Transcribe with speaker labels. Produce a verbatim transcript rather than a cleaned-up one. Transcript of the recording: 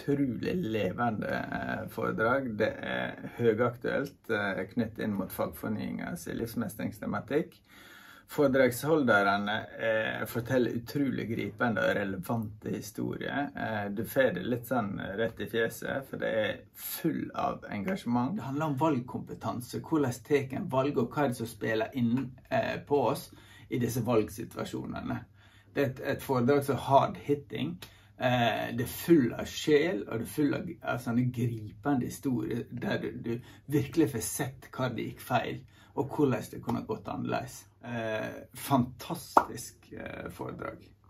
Speaker 1: utrolig levende eh, foredrag. Det er høyaktuelt eh, knyttet inn mot fagfornyingens livsmestringstematikk. Foredragsholderne eh, forteller utrolig gripende og relevante historier. Eh, du får det litt sånn rett i fjeset, for det er full av engasjement. Det handler om valgkompetanse, hvordan tar en valg, og hva er det som spiller inn eh, på oss i disse valgsituasjonene. Det er et, et foredrag som hard hitting. Eh, det er full av sjel, og det er full av, av sånne gripende historier, der du, du virkelig får sett hva det gikk feil, og hvordan det kunne gått annerledes. Eh, fantastisk eh, foredrag.